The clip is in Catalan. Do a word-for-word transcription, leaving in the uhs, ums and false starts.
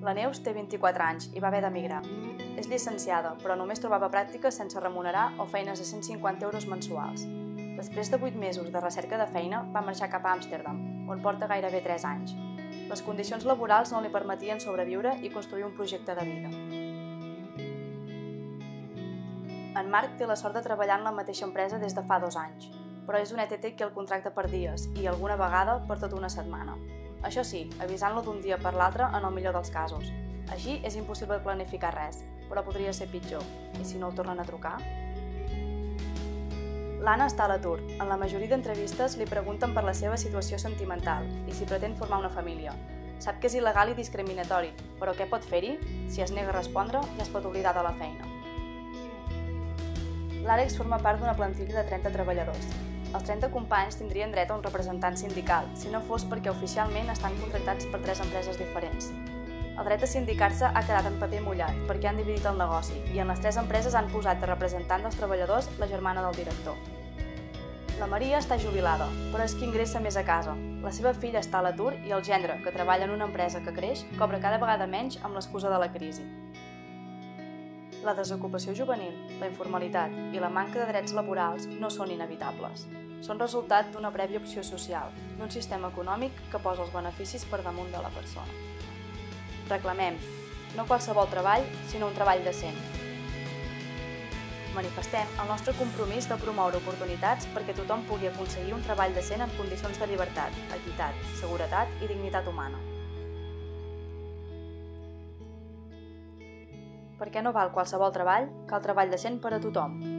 La Neus té vint-i-quatre anys i va haver d'emigrar. És llicenciada, però només trobava pràctiques sense remunerar o feines a cent cinquanta euros mensuals. Després de vuit mesos de recerca de feina, va marxar cap a Amsterdam, on porta gairebé tres anys. Les condicions laborals no li permetien sobreviure i construir un projecte de vida. En Marc té la sort de treballar en la mateixa empresa des de fa dos anys, però és un E T T que el contracta per dies i, alguna vegada, per tota una setmana. Això sí, avisant-lo d'un dia per l'altre en el millor dels casos. Així és impossible planificar res, però podria ser pitjor. I si no el tornen a trucar? L'Anna està a l'atur. En la majoria d'entrevistes li pregunten per la seva situació sentimental i si pretén formar una família. Sap que és il·legal i discriminatori, però què pot fer-hi? Si es nega a respondre, ja es pot oblidar de la feina. L'Àlex forma part d'una plantilla de trenta treballadors. Els trenta companys tindrien dret a un representant sindical, si no fos perquè oficialment estan contractats per tres empreses diferents. El dret a sindicar-se ha quedat en paper mullat perquè han dividit el negoci i en les tres empreses han posat de representant dels treballadors la germana del director. La Maria està jubilada, però és qui ingressa més a casa. La seva filla està a l'atur i el gendre, que treballa en una empresa que creix, cobra cada vegada menys amb l'excusa de la crisi. La desocupació juvenil, la informalitat i la manca de drets laborals no són inevitables. Són resultat d'una prèvia opció social, d'un sistema econòmic que posa els beneficis per damunt de la persona. Reclamem, no qualsevol treball, sinó un treball decent. Manifestem el nostre compromís de promoure oportunitats perquè tothom pugui aconseguir un treball decent en condicions de llibertat, equitat, seguretat i dignitat humana. Perquè no val qualsevol treball, cal treball decent per a tothom.